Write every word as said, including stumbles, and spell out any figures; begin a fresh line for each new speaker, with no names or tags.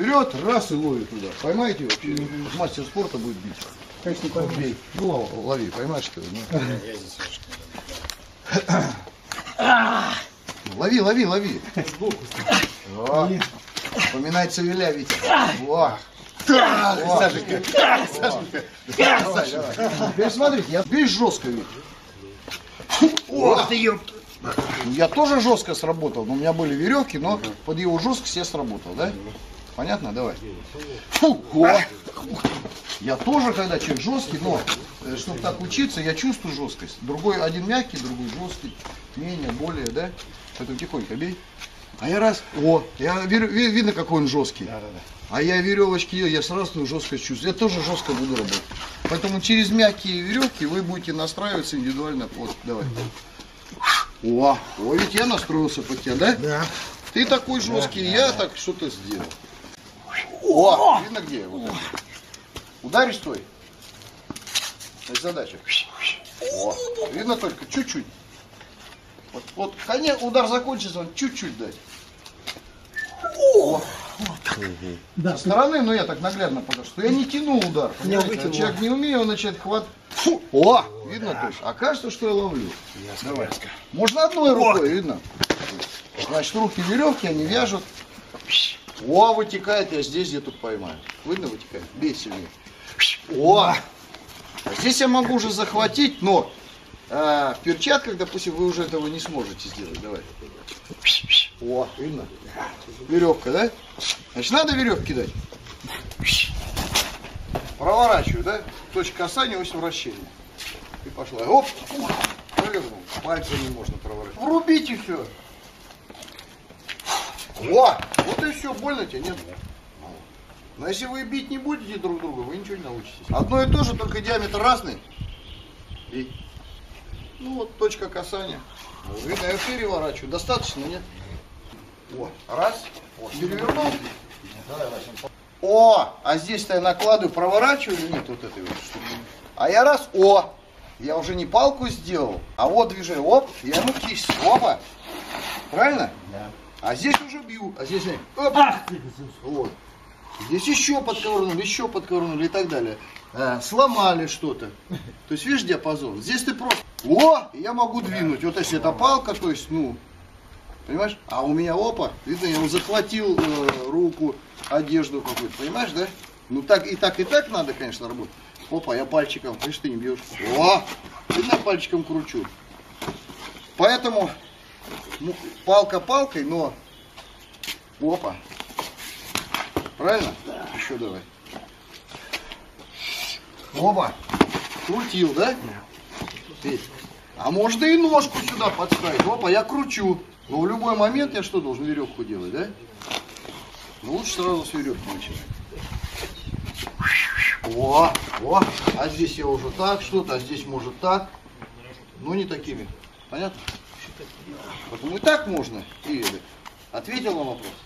вперед, раз и ловит туда. Поймаете вообще? Мастер спорта будет бить.
Конечно, не пойму.
Ну, лови, поймаешь что ли? Лови, лови, лови. О, вспоминай Цивиля, Витя. О. Сашенька. Сашенька. Теперь смотрите, я бей жестко, Витя. Ох ты, ёпта. Я тоже жестко сработал, но у меня были веревки, но под его жесткость я сработал, да? Понятно? Давай. Фу, о. Я тоже, когда человек жесткий, но чтобы так учиться, я чувствую жесткость. Другой один мягкий, другой жесткий, менее, более, да? Поэтому тихонько бей. А я раз, о, я видно, какой он жесткий. Да, да, да. А я веревочки, я сразу жесткость чувствую. Я тоже жестко буду работать. Поэтому через мягкие веревки вы будете настраиваться индивидуально. Вот, давай. О, о, ведь я настроился под тебя, да? Да. Ты такой жесткий, да, я да, так что-то сделал. О, видно где я? Вот. Ударишь стой. Это задача. О, видно только чуть-чуть. Вот, вот, конечно, удар закончится, он чуть-чуть дать. О, да, со стороны, но я так наглядно покажу, что я не тяну удар. А человек не умеет, он начинает хват. Фу. О, видно точно. А кажется, что я ловлю. Давай. Можно одной рукой, видно. Значит, руки веревки, они вяжут. О, вытекает, я здесь где-то поймаю. Видно, вытекает? Бей сильнее. О, здесь я могу уже захватить, но а, в перчатках, допустим, вы уже этого не сможете сделать. Давай. О, видно? Веревка, да? Значит, надо веревки дать. Проворачиваю, да? Точка касания, ось вращения. И пошла. Оп! Провернул. Пальцами можно проворачивать. Врубите все. О! Вот и все. Больно тебе? Нет? Но если вы бить не будете друг друга, вы ничего не научитесь. Одно и то же, только диаметр разный. И, ну вот точка касания. Видно, я переворачиваю. Достаточно, нет? О, раз. О, перевернул. О, а здесь-то я накладываю, проворачиваю или нет вот этой вот штуки. А я раз, о, я уже не палку сделал, а вот движение, оп, я ему кисть, опа. Правильно? Да. А здесь уже бью, а здесь, оп, вот. Здесь еще подковырнули, еще подковырнули и так далее. А, сломали что-то. То есть, видишь, диапазон? Здесь ты просто, о, я могу двинуть. Вот если это палка, то есть, ну, понимаешь? А у меня, опа, видно, я ему захватил э, руку, одежду какую-то, понимаешь, да? Ну, так и так, и так надо, конечно, работать. Опа, я пальчиком, видишь, ты не бьешь. О, видно, пальчиком кручу. Поэтому, ну, палка палкой, но, опа. Правильно? Да. Еще давай. Оба. Крутил, да? Да. А можно и ножку сюда подставить. Опа, я кручу. Но в любой момент я что должен? Веревку делать, да? Ну лучше сразу с веревки начинать. О, о. А здесь я уже так что-то, а здесь может так. Но не такими. Понятно? Потому и так можно. И ответил на вопрос.